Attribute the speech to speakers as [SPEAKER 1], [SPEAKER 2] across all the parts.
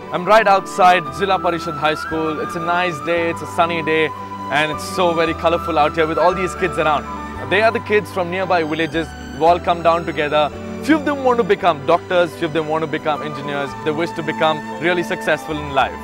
[SPEAKER 1] I'm right outside Zilla Parishad High School. It's a nice day, it's a sunny day, and it's so very colorful out here with all these kids around. They are the kids from nearby villages who all come down together. Few of them want to become doctors, few of them want to become engineers. They wish to become really successful in life.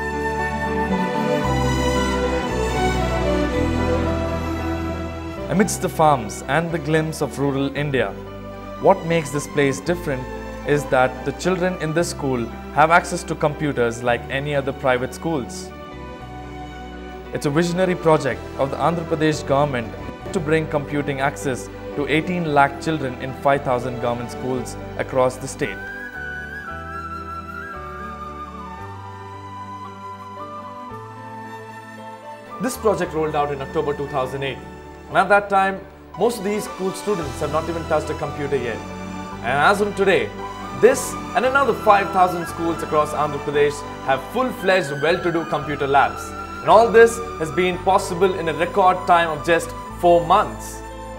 [SPEAKER 1] Amidst the farms and the glimpse of rural India, what makes this place different is that the children in this school have access to computers like any other private schools. It's a visionary project of the Andhra Pradesh government to bring computing access to 18 lakh children in 5,000 government schools across the state. This project rolled out in October 2008. And at that time, most of these school students have not even touched a computer yet. And as of today, this and another 5,000 schools across Andhra Pradesh have full-fledged, well-to-do computer labs. And all this has been possible in a record time of just 4 months.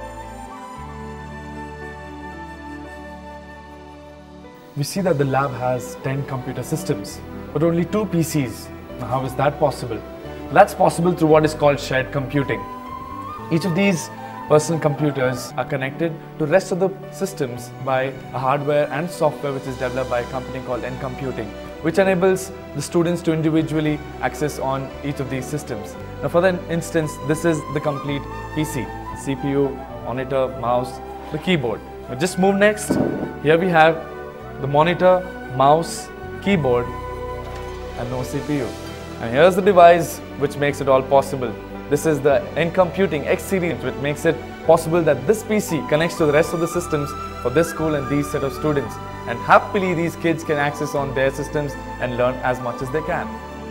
[SPEAKER 1] We see that the lab has 10 computer systems, but only 2 PCs. Now, how is that possible? That's possible through what is called shared computing. Each of these personal computers are connected to the rest of the systems by a hardware and software which is developed by a company called N Computing, which enables the students to individually access on each of these systems. Now for the instance, this is the complete PC, CPU, monitor, mouse, the keyboard. Now just move next. Here we have the monitor, mouse, keyboard and no CPU. And here's the device which makes it all possible. This is the N Computing X series, which makes it possible that this PC connects to the rest of the systems for this school and these set of students. And happily these kids can access on their systems and learn as much as they can.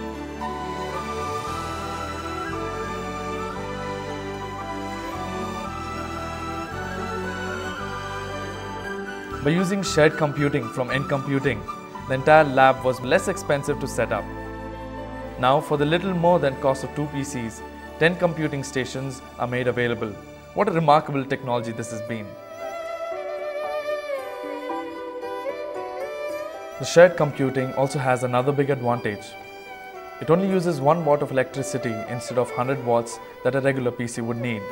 [SPEAKER 1] By using shared computing from N Computing, the entire lab was less expensive to set up. Now for the little more than cost of 2 PCs, 10 computing stations are made available. What a remarkable technology this has been. The shared computing also has another big advantage. It only uses 1 watt of electricity instead of 100 watts that a regular PC would need.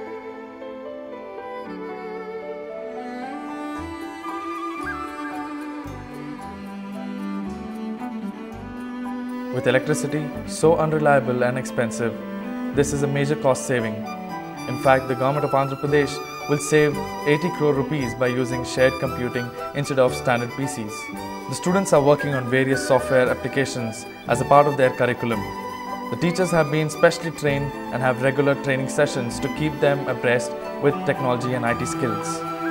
[SPEAKER 1] With electricity so unreliable and expensive, this is a major cost saving. In fact, the government of Andhra Pradesh will save 80 crore rupees by using shared computing instead of standard PCs. The students are working on various software applications as a part of their curriculum. The teachers have been specially trained and have regular training sessions to keep them abreast with technology and IT skills.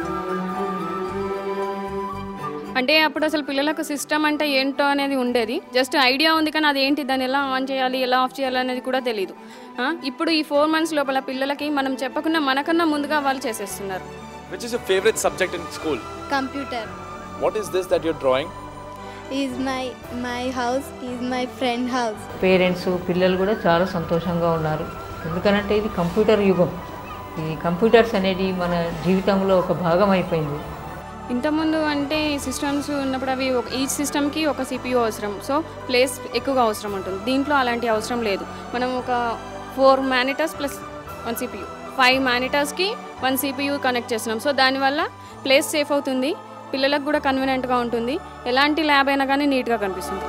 [SPEAKER 2] అంటే అప్పుడు అసలు పిల్లలకు system అంటే ఏంటో అనేది ఉండేది. Just idea ఉంది కానీ అదేంటి, దాన్ని ఎలా ఆన్ చేయాలి, ఎలా ఆఫ్ చేయాలి అనేది కూడా తెలియదు. ఇప్పుడు ఈ 4 months లోపల పిల్లలకి మనం చెప్పకుండా మనకన్నా ముందుగా వాళ్ళు చేసేస్తున్నారు.
[SPEAKER 1] Which is your favorite subject in school?
[SPEAKER 3] Computer.
[SPEAKER 1] What is this that you're drawing?
[SPEAKER 3] Is my house, is my friend house.
[SPEAKER 4] Parents పిల్లలు కూడా చాలా సంతోషంగా ఉన్నారు. ఎందుకంటే ఇది కంప్యూటర్ యుగం. ఈ కంప్యూటర్స్ అనేది మన జీవితంలో ఒక భాగం అయిపోయింది.
[SPEAKER 2] ఇంతకుముందు అంటే సిస్టమ్స్ ఉన్నప్పుడు అవి ఈచ్ సిస్టమ్కి ఒక CPU అవసరం, సో ప్లేస్ ఎక్కువగా అవసరం ఉంటుంది. దీంట్లో అలాంటి అవసరం లేదు. మనం ఒక 4 మానిటర్స్ ప్లస్ 1 CPU, 5 మానిటర్స్కి 1 CPU కనెక్ట్ చేస్తున్నాం. సో దానివల్ల ప్లేస్ సేఫ్ అవుతుంది, పిల్లలకు కూడా కన్వీనియంట్గా ఉంటుంది, ఎలాంటి ల్యాబ్ అయినా కానీ నీట్గా కనిపిస్తుంది.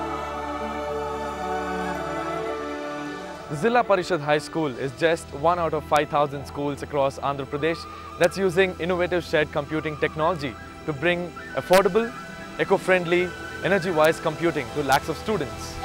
[SPEAKER 1] Zilla Parishad High School is just 1 out of 5,000 schools across Andhra Pradesh that's using innovative shared computing technology to bring affordable, eco-friendly, energy-wise computing to lakhs of students.